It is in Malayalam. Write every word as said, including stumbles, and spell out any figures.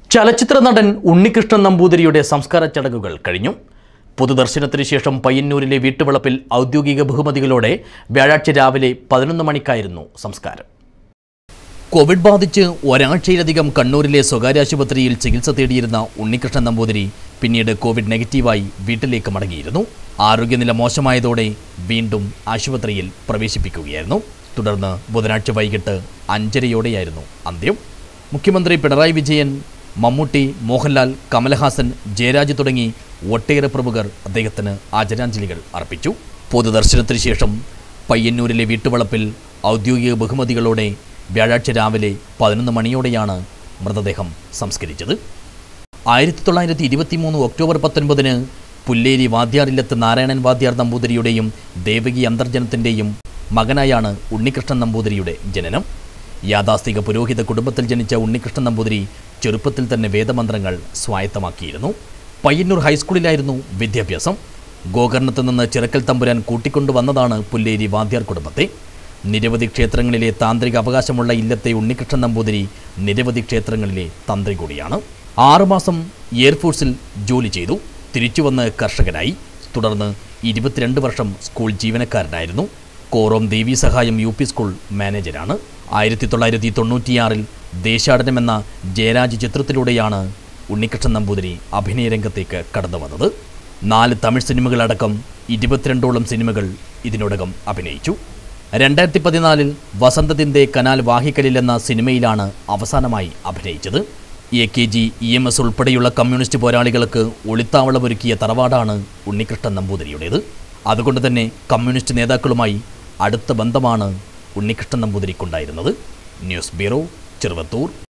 ചലച്ചിത്ര നടൻ ഉണ്ണികൃഷ്ണൻ നമ്പൂതിരിയുടെ സംസ്കാര ചടങ്ങുകൾ കഴിഞ്ഞു. പൊതുദർശനത്തിനു ശേഷം പയ്യന്നൂരിലെ വീട്ടുവളപ്പിൽ ഔദ്യോഗിക ബഹുമതികളോടെ വ്യാഴാഴ്ച രാവിലെ പതിനൊന്ന് മണിക്കായിരുന്നു സംസ്കാരം. കോവിഡ് ബാധിച്ച് ഒരാഴ്ചയിലധികം കണ്ണൂരിലെ സ്വകാര്യ ആശുപത്രിയിൽ ചികിത്സ തേടിയിരുന്ന ഉണ്ണികൃഷ്ണൻ നമ്പൂതിരി പിന്നീട് കോവിഡ് നെഗറ്റീവായി വീട്ടിലേക്ക് മടങ്ങിയിരുന്നു. ആരോഗ്യനില മോശമായതോടെ വീണ്ടും ആശുപത്രിയിൽ പ്രവേശിപ്പിക്കുകയായിരുന്നു. തുടർന്ന് ബുധനാഴ്ച വൈകിട്ട് അഞ്ചരയോടെയായിരുന്നു അന്ത്യം. മുഖ്യമന്ത്രി പിണറായി വിജയൻ, മമ്മൂട്ടി, മോഹൻലാൽ, കമലഹാസൻ, ജയരാജ് തുടങ്ങി ഒട്ടേറെ പ്രമുഖർ അദ്ദേഹത്തിന് ആദരാഞ്ജലികൾ അർപ്പിച്ചു. പൊതുദർശനത്തിന് ശേഷം പയ്യന്നൂരിലെ വീട്ടുവളപ്പിൽ ഔദ്യോഗിക ബഹുമതികളോടെ വ്യാഴാഴ്ച രാവിലെ പതിനൊന്ന് മണിയോടെയാണ് മൃതദേഹം സംസ്കരിച്ചത്. ആയിരത്തി തൊള്ളായിരത്തി ഇരുപത്തി മൂന്ന് ഒക്ടോബർ പത്തൊൻപതിന് പുല്ലേരി വാദ്യാറില്ലത്ത് നാരായണൻ വാദ്യാർ നമ്പൂതിരിയുടെയും ദേവകി അന്തർജനത്തിൻ്റെയും മകനായാണ് ഉണ്ണികൃഷ്ണൻ നമ്പൂതിരിയുടെ ജനനം. യാഥാസ്ഥിക പുരോഹിത കുടുംബത്തിൽ ജനിച്ച ഉണ്ണികൃഷ്ണൻ നമ്പൂതിരി ചെറുപ്പത്തിൽ തന്നെ വേദമന്ത്രങ്ങൾ സ്വായത്തമാക്കിയിരുന്നു. പയ്യന്നൂർ ഹൈസ്കൂളിലായിരുന്നു വിദ്യാഭ്യാസം. ഗോകർണത്ത് നിന്ന് ചിറക്കൽ തമ്പുരാൻ കൂട്ടിക്കൊണ്ടുവന്നതാണ് പുല്ലേരി വാദ്യാർ കുടുംബത്തെ. നിരവധി ക്ഷേത്രങ്ങളിലെ താന്ത്രിക അവകാശമുള്ള ഇല്ലത്തെ ഉണ്ണികൃഷ്ണൻ നമ്പൂതിരി നിരവധി ക്ഷേത്രങ്ങളിലെ തന്ത്രി കൂടിയാണ്. ആറുമാസം എയർഫോഴ്സിൽ ജോലി ചെയ്തു. തിരിച്ചുവന്ന് കർഷകനായി. തുടർന്ന് ഇരുപത്തിരണ്ട് വർഷം സ്കൂൾ ജീവനക്കാരനായിരുന്നു. കോറോം ദേവി സഹായം യു പി സ്കൂൾ മാനേജരാണ്. ആയിരത്തി തൊള്ളായിരത്തി തൊണ്ണൂറ്റിയാറിൽ ദേശാടനം എന്ന ജയരാജ് ചിത്രത്തിലൂടെയാണ് ഉണ്ണികൃഷ്ണൻ നമ്പൂതിരി അഭിനയരംഗത്തേക്ക് കടന്നു വന്നത്. നാല് തമിഴ് സിനിമകളടക്കം ഇരുപത്തിരണ്ടോളം സിനിമകൾ ഇതിനോടകം അഭിനയിച്ചു. രണ്ടായിരത്തി പതിനാലിൽ വസന്തതിൻ്റെ കനാൽ വാഹിക്കലിൽ എന്ന സിനിമയിലാണ് അവസാനമായി അഭിനയിച്ചത്. A K G, E M S ഉൾപ്പെടെയുള്ള കമ്മ്യൂണിസ്റ്റ് പോരാളികൾക്ക് ഒളിത്താവളമൊരുക്കിയ തറവാടാണ് ഉണ്ണികൃഷ്ണൻ നമ്പൂതിരിയുടേത്. അതുകൊണ്ട് തന്നെ കമ്മ്യൂണിസ്റ്റ് നേതാക്കളുമായി അടുത്ത ബന്ധമാണ് ഉണ്ണികൃഷ്ണൻ നമ്പൂതിരിക്കുണ്ടായിരുന്നത്. News bureau, Cheruvathur.